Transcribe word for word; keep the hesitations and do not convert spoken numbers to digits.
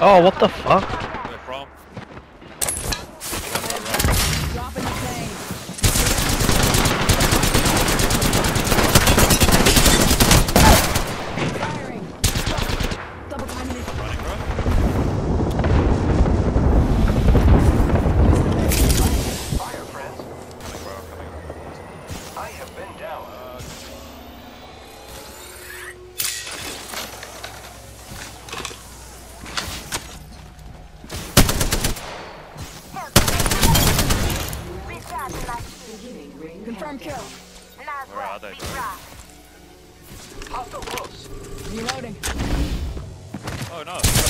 Oh, what the fuck? Where from? Dropping the plane. Firing. Double timing it. Running, bro? Fire, friends. Coming, bro. Coming. I have been down. Uh, Confirm kill. where are they, bro? Hostile close. Reloading. Oh, no.